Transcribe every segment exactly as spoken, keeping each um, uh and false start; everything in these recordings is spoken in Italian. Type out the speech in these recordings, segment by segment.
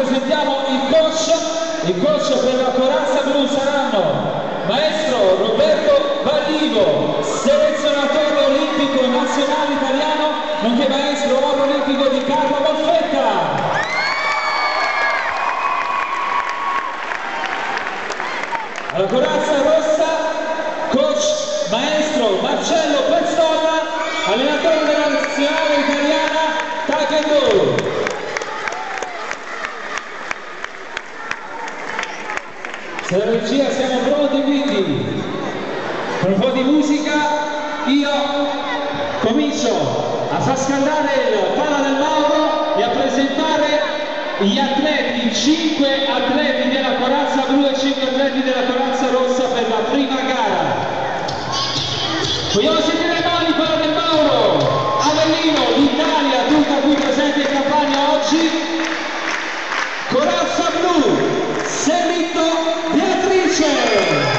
presentiamo il coach. Il coach per la corazza blu saranno maestro Roberto Vallivo, selezionatore olimpico nazionale italiano, nonché maestro oro olimpico di Carlo Molfetta. Alla corazza rossa, coach maestro Marcello Pezzolla, allenatore della nazionale italiana Taekwondo. Se la regia siamo pronti, quindi con un po' di musica io comincio a far scaldare il Pala del Mauro e a presentare gli atleti, i cinque atleti della corazza blu e cinque atleti della corazza rossa per la prima gara. Vogliamo sentire le mani, Pala del Mauro, Avellino, l'Italia tutta qui presente in campagna oggi. Corazza blu, Serritto, Beatrice.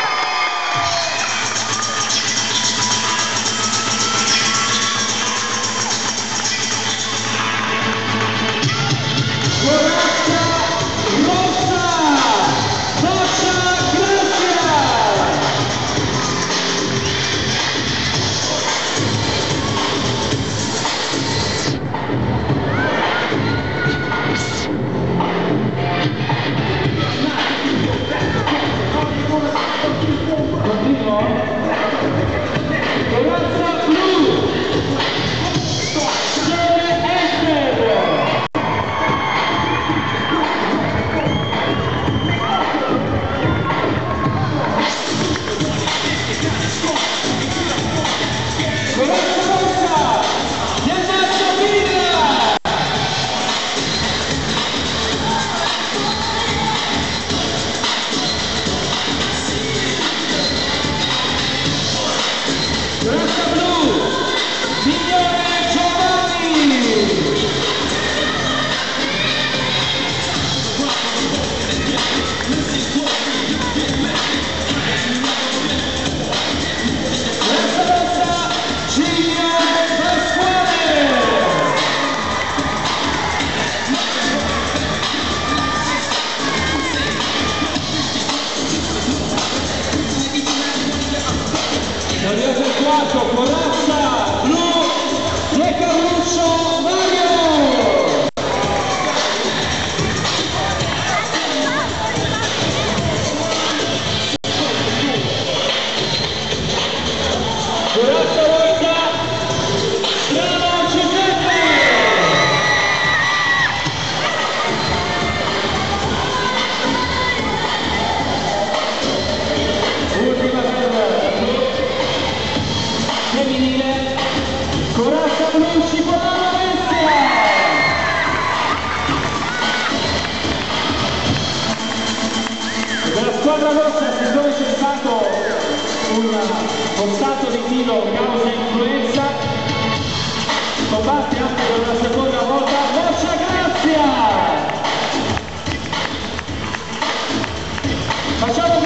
Corazza blu, De Carluccio Mario. Corazza rossa, Strano Giuseppe. Ultima femminile, corazza blu, Cipollano Bestia. Per la squadra rossa, siccome c'è stato un forzato ritiro causa influenza, combatte anche per la seconda volta Boccia Grazia. Facciamo